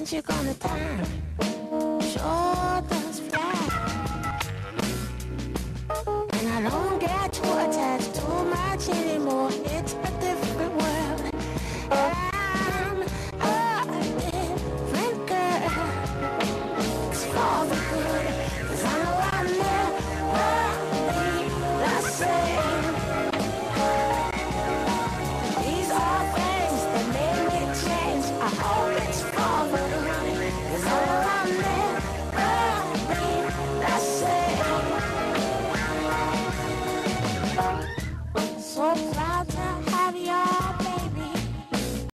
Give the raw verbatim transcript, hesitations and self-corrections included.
things you're gonna turn. Sure does fly. And I don't get too attached too much anymore. It's a different world. I'm a different girl. It's for the good, 'cause I know I'll never be the same. These are things that made me change. I hope it's for the good, 'cause I know I'll never be the same. So proud to have your